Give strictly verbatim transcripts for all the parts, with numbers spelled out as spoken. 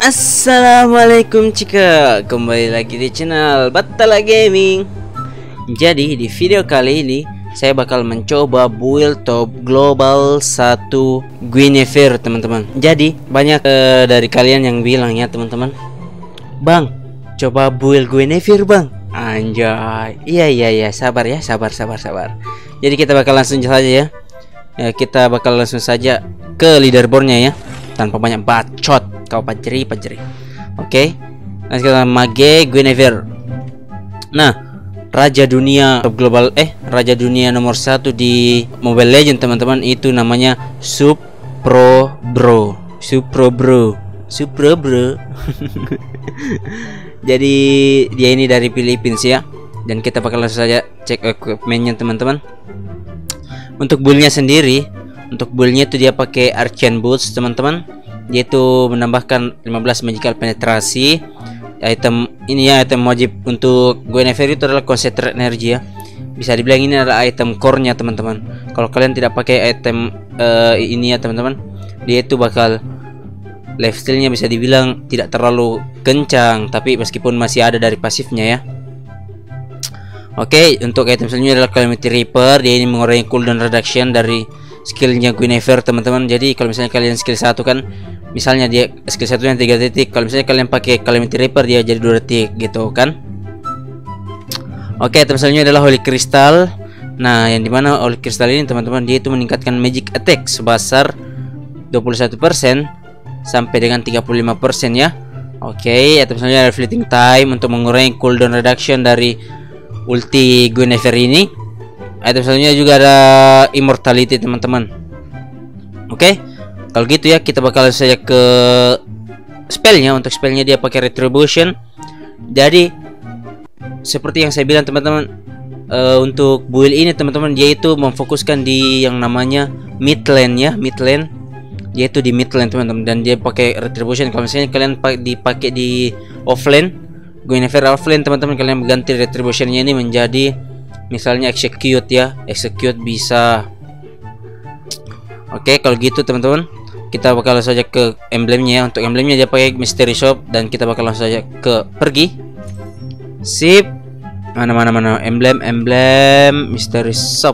Assalamualaikum cika, kembali lagi di channel Batala Gaming. Jadi di video kali ini saya bakal mencoba build top global satu Guinevere teman-teman. Jadi banyak uh, dari kalian yang bilang ya teman-teman, Bang, coba build Guinevere bang. Anjay, iya iya iya, sabar ya, sabar sabar sabar. Jadi kita bakal langsung saja ya, ya kita bakal langsung saja ke leaderboardnya ya, tanpa banyak bacot. Kau pajeri pajeri. Oke, nah kita mage Guinevere. Nah, raja dunia top global eh raja dunia nomor satu di Mobile Legends teman-teman, itu namanya Supro Bro. Supro Bro. Supro Bro. Jadi dia ini dari Philippines ya. Dan kita bakal langsung saja cek equipmentnya teman-teman. Untuk buildnya sendiri, untuk buildnya itu dia pakai Archon Boots teman-teman. Yaitu menambahkan lima belas magical penetrasi. Item ini ya, item wajib untuk Guinevere itu adalah concentrate energy ya. Bisa dibilang ini adalah item core-nya teman-teman. Kalau kalian tidak pakai item uh, ini ya teman-teman, dia itu bakal lifesteal-nya bisa dibilang tidak terlalu kencang, tapi meskipun masih ada dari pasifnya ya. Oke, untuk item selanjutnya adalah Calamity Reaper. Dia ini mengurangi cooldown reduction dari skillnya Guinevere teman-teman. Jadi kalau misalnya kalian skill satu kan, misalnya dia skill satunya tiga detik, kalau misalnya kalian pakai Calamity Reaper dia jadi dua detik gitu kan. Oke, item selanjutnya adalah Holy Crystal. Nah, yang dimana Holy Crystal ini teman-teman, dia itu meningkatkan magic attack sebesar dua puluh satu persen sampai dengan tiga puluh lima persen ya. Oke, item selanjutnya adalah Fleeting Time untuk mengurangi cooldown reduction dari ulti Guinevere ini. Item selanjutnya juga ada Immortality teman-teman. Oke, kalau gitu ya kita bakal saja ke spellnya. Untuk spellnya dia pakai Retribution. Jadi seperti yang saya bilang teman-teman, uh, untuk build ini teman-teman, dia itu memfokuskan di yang namanya mid lane ya, mid lane. Dia itu di mid lane teman-teman, dan dia pakai Retribution. Kalau misalnya kalian dipakai di offlane, Guinevere offlane teman-teman, kalian mengganti Retributionnya ini menjadi misalnya execute ya, execute bisa. Oke, kalau gitu teman-teman, kita bakal langsung saja ke emblemnya ya. Untuk emblemnya dia pakai Mystery Shop, dan kita bakal langsung saja ke pergi. Sip. Mana mana mana emblem emblem Mystery Shop.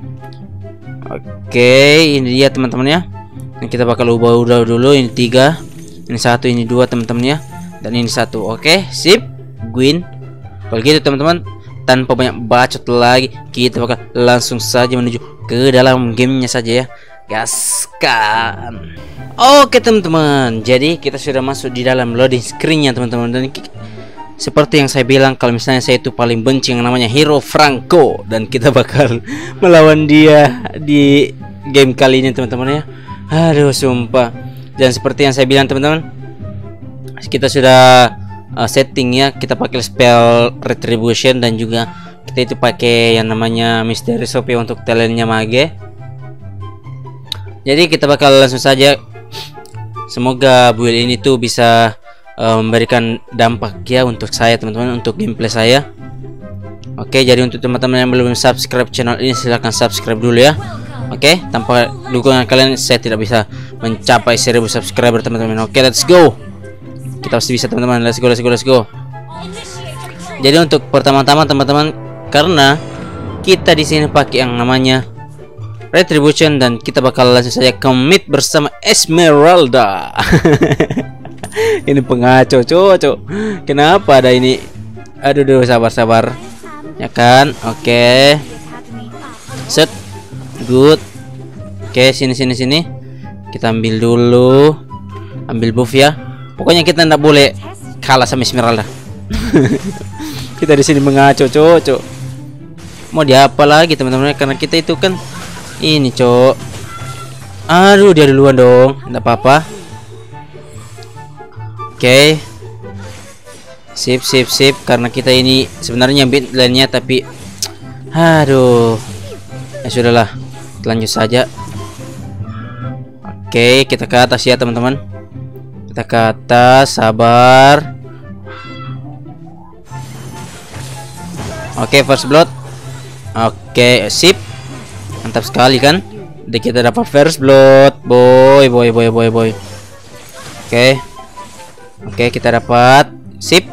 Oke, ini dia teman-teman ya. Dan kita bakal ubah-ubah dulu. Ini tiga, ini satu, ini dua teman-teman ya, dan ini satu. Oke, sip. Gwyn. Kalau gitu teman-teman, tanpa banyak bacot lagi, kita bakal langsung saja menuju ke dalam gamenya saja ya. Gaskan. Oke teman-teman, jadi kita sudah masuk di dalam loading screennya teman-teman. Dan seperti yang saya bilang, kalau misalnya saya itu paling benci yang namanya Hero Franco, dan kita bakal melawan dia di game kali ini teman-teman ya. Aduh sumpah. Dan seperti yang saya bilang teman-teman, kita sudah Uh, setting ya, kita pakai spell Retribution, dan juga kita itu pakai yang namanya Mystery Shop ya untuk talentnya mage. Jadi kita bakal langsung saja, semoga build ini tuh bisa uh, memberikan dampak ya untuk saya teman-teman, untuk gameplay saya. Oke, jadi untuk teman-teman yang belum subscribe channel ini, silahkan subscribe dulu ya. Oke, tanpa dukungan kalian saya tidak bisa mencapai seribu subscriber teman-teman. Oke, let's go. Kita pasti bisa teman-teman. Let's go, let's go, let's go. Jadi untuk pertama-tama teman-teman, karena kita di sini pakai yang namanya Retribution, dan kita bakal langsung saja commit bersama Esmeralda. Ini pengaco, cocok. Kenapa ada ini? Aduh, aduh, sabar-sabar. Ya kan? Oke. Set. Good. Oke, sini sini sini. Kita ambil dulu. Ambil buff ya. Pokoknya kita tidak boleh kalah sama Esmeralda. Kita di sini mengaco, cocok. Mau diapa lagi teman-teman? Karena kita itu kan ini, cok. Aduh, dia duluan dong. Tidak apa-apa. Oke. Sip, sip, sip. Karena kita ini sebenarnya mid lane-nya, tapi aduh. Ya sudahlah. Lanjut saja. Oke, kita ke atas ya teman-teman. Kita ke atas, sabar. Oke, first blood. Oke, sip. Mantap sekali kan? Jadi kita dapat first blood, boy, boy, boy, boy, boy. Oke. Oke, kita dapat. Sip.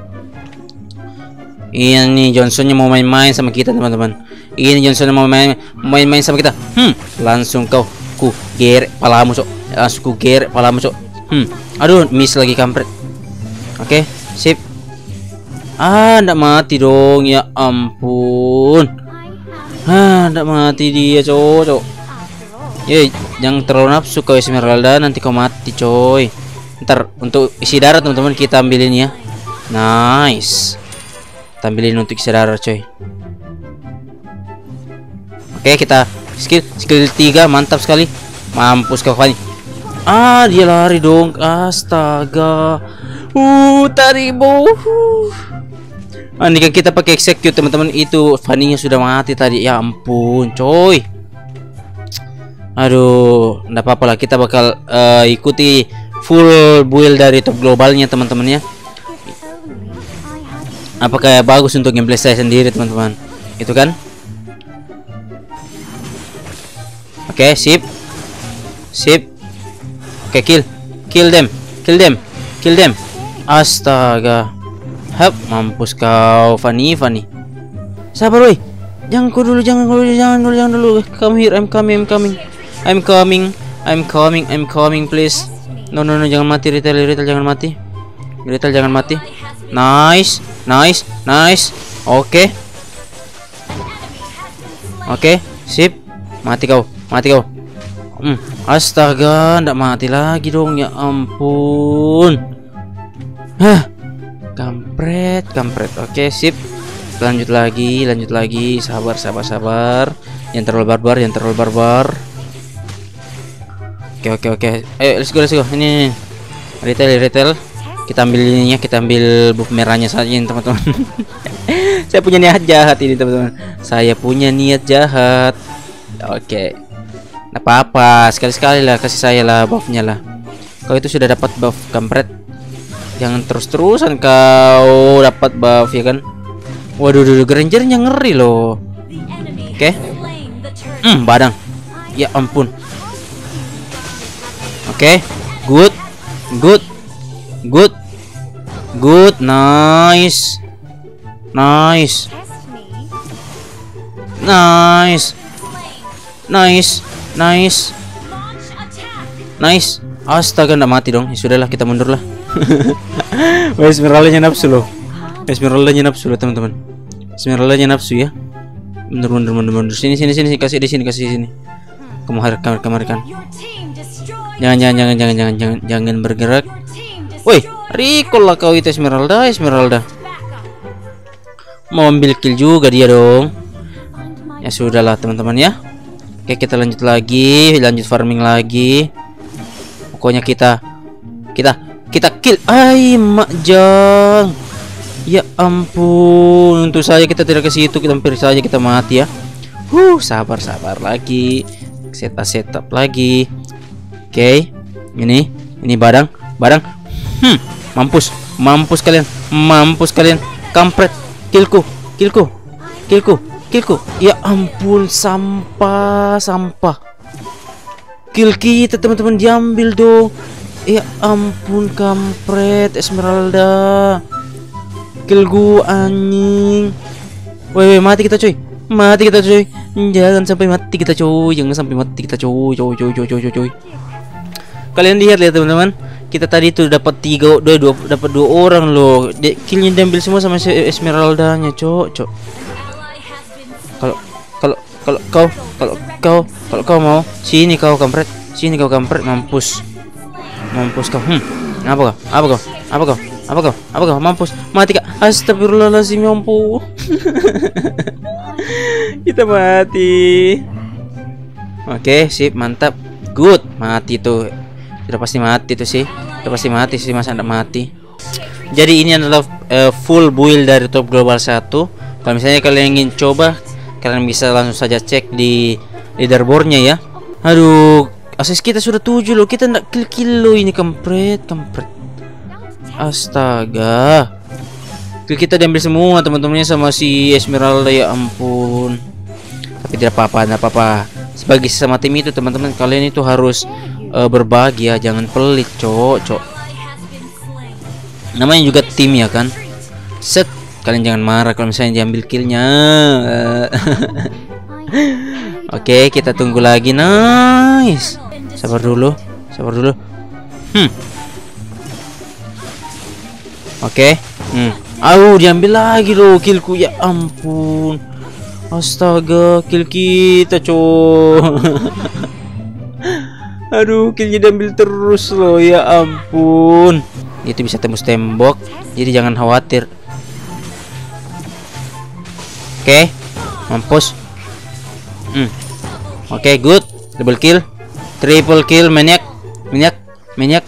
Ini Johnsonnya mau main-main sama kita teman-teman. Ini Johnsonnya mau main main-main sama kita. Hmm, langsung kau ku gerek palamu cok. Langsung ku gerek palamu cok. Hmm, aduh, miss lagi kampret. Oke, sip. Ah, ndak mati dong, ya ampun. Ah, ndak mati dia, cok, cok. Ye, jangan terlalu nafsu kau Esmeralda, nanti kau mati, coy. Ntar untuk isi darah teman-teman kita ambilin ya. Nice. Tampilin untuk isi darah, coy. Oke, kita skill skill tiga, mantap sekali. Mampus kau Fanny. Ah, dia lari dong. Astaga. Uh, Taribo. Uh. Ah, ini kan kita pakai execute teman-teman, itu Fanny-nya sudah mati tadi. Ya ampun, coy. Aduh, enggak apa-apa lah, kita bakal uh, ikuti full build dari top globalnya teman-teman ya. Apakah bagus untuk gameplay saya sendiri teman-teman? Itu kan? Oke, okay, sip. Sip. Oke, okay, kill. Kill them. Kill them. Kill them. Astaga. Hap, mampus kau Fanny, Fanny. Sabar woi. Jangan kau dulu, jangan dulu, jangan dulu, jangan dulu. Come here, I'm coming, I'm coming. I'm coming. I'm coming, I'm coming please. No, no, no, jangan mati Retail, Retail jangan mati. Retail jangan mati. Nice. Nice, nice. Oke. Okay. Oke, okay, sip. Mati kau, mati kau. Hmm, astaga, ndak mati lagi dong, ya ampun. Hah. Kampret, kampret. Oke, okay, sip. Lanjut lagi, lanjut lagi. Sabar, sabar, sabar. Yang terlalu barbar, yang terlalu barbar. Oke, okay, oke, okay, oke. Okay. Ayo, let's go, let's go. Ini, ini. Retail, Retail. Kita ambil ininya, kita ambil buff merahnya saja teman-teman. Saya punya niat jahat ini teman-teman. Saya punya niat jahat. Oke, okay. Nggak apa-apa, sekali-sekali lah kasih saya lah buffnya lah. Kau itu sudah dapat buff kampret. Jangan terus-terusan kau dapat buff ya kan. Waduh, duh, Grangernya ngeri loh. Oke, okay. Hmm, badang. Ya ampun. Oke, okay. Good, good. Good, good, nice, nice, nice, nice, nice, nice. Astaga, nggak mati dong. Ya sudahlah, kita mundur lah. Esmeralda-nya nafsu loh. Esmeralda-nya nafsu loh teman-teman. Esmeralda-nya nafsu ya. Mundur, mundur, mundur, mundur. Sini, sini, sini, kasih di sini, kasih sini. Kemari, kemari, kemari kan. Jangan, jangan, jangan, jangan, jangan, jangan, jangan bergerak. Woi, recall lah kau itu Esmeralda, Esmeralda. Mau ambil kill juga dia dong. Ya sudahlah teman-teman ya. Oke, kita lanjut lagi, lanjut farming lagi. Pokoknya kita kita kita kill. Ai, makjang. Ya ampun, untung saja kita tidak ke situ, kita hampir saja kita mati ya. Huh, sabar sabar lagi. Setup setup lagi. Oke. Ini, ini badang, badang. Hmm, mampus, mampus kalian, mampus kalian, kampret, killku, killku, killku, killku. Ya ampun, sampah, sampah. Kill kita teman-teman diambil dong. Ya ampun, kampret, Esmeralda. Kill gua anjing. Woi, mati kita coy, mati kita coy. Jangan sampai mati kita coy, jangan sampai mati kita coy, coy, coy, coy, coy, coy. Kalian lihat lihat teman-teman. Kita tadi tuh dapat tiga, dua, dua, dapat dua orang loh. Killnya diambil semua sama Esmeralda-nya, cok, cok. Kalau, kalau, kalau kau, kalau kau, kalau kau mau, sini kau kampret, sini kau kampret, mampus, mampus kau. Hmm, apa kau, apa kau, apa kau, apa kau, apa kau, mampus, mati kak. Astagfirullahaladzim, ya ampun. Kita mati. Oke, sip, mantap, good, mati tuh. Sudah pasti mati tuh sih. Sudah pasti mati sih, masa enggak mati. Jadi ini adalah uh, full build dari top global satu. Kalau misalnya kalian ingin coba, kalian bisa langsung saja cek di leaderboardnya ya. Aduh, asis kita sudah tujuh loh. Kita enggak kill-kill loh, ini kampret, kampret. Astaga. Kill kita diambil semua teman-temannya sama si Esmeralda, ya ampun. Tapi tidak apa-apa, tidak apa-apa. Sebagai sesama tim itu teman-teman, kalian itu harus uh, berbagi ya, jangan pelit, cok, cok. namanya juga tim ya kan. Set, kalian jangan marah kalau misalnya diambil killnya. Oke, kita tunggu lagi. Nice. Sabar dulu, sabar dulu. Hmm. Oke. Hmm. Au, diambil lagi loh killku, ya ampun. Astaga, kill kita, coy. Aduh, killnya diambil terus loh, ya ampun. Itu bisa tembus tembok, jadi jangan khawatir. Oke, mampus. Hmm. Oke, good. Double kill, triple kill, maniak, maniak, maniak,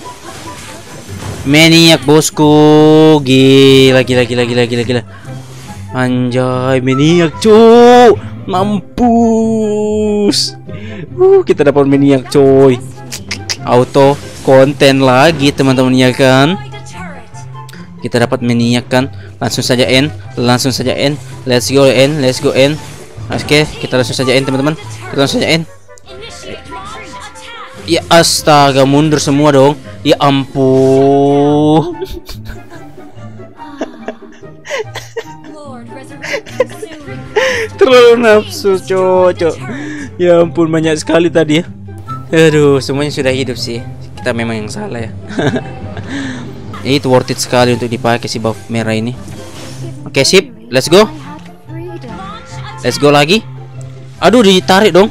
maniak bosku. Gila, gila, gila, gila, gila, gila. Anjay, maniak, cuk. Mampus. Uh, kita dapat maniak, coy. Auto konten lagi, teman-teman, ya kan? Kita dapat maniak kan? Langsung saja end, langsung saja end. Let's go end, let's go end. Oke, kita langsung saja end, teman-teman. Kita langsung saja end. Ya astaga, mundur semua dong. Ya ampun. Terlalu nafsu, cocok. Ya ampun, banyak sekali tadi ya. Aduh, semuanya sudah hidup sih. Kita memang yang salah ya. Itu worth it sekali untuk dipakai si buff merah ini. Oke, sip. Let's go. Let's go lagi. Aduh, ditarik dong.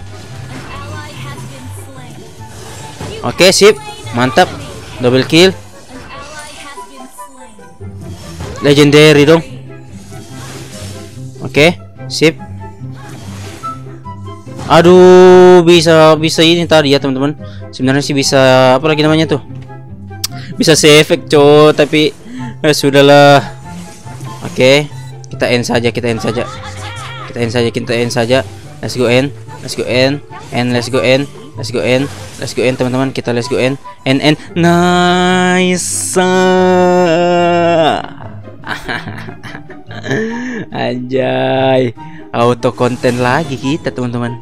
Oke, sip. Mantap. Double kill. Legendary dong. Oke, sip. Aduh, bisa bisa ini tadi ya, teman-teman. Sebenarnya sih bisa apa lagi namanya tuh? Bisa save efek, coy, tapi eh, sudahlah. Oke, kita end saja, kita end saja. Kita end saja, kita end saja. Let's go end. Let's go end. And let's go end. Let's go end. Let's go end, teman-teman. Kita let's go end. End end. Nice. Anjay, auto konten lagi kita, teman-teman.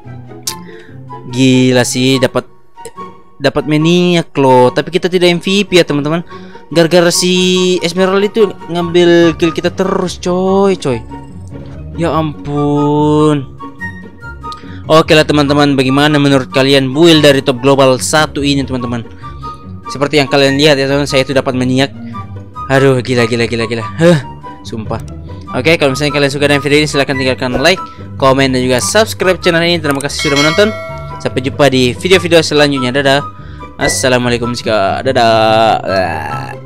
Gila sih, dapat dapat maniak loh, tapi kita tidak M V P ya, teman-teman. Gara-gara si Esmeralda itu ngambil kill kita terus, coy, coy. Ya ampun. Oke lah, teman-teman, bagaimana menurut kalian build dari Top Global satu ini, teman-teman? Seperti yang kalian lihat ya, teman-teman, saya itu dapat maniak. Aduh, gila gila gila gila. Huh, sumpah. Oke, kalau misalnya kalian suka dengan video ini, silahkan tinggalkan like, komen, dan juga subscribe channel ini. Terima kasih sudah menonton. Sampai jumpa di video-video selanjutnya. Dadah. Assalamualaikum. Dadah.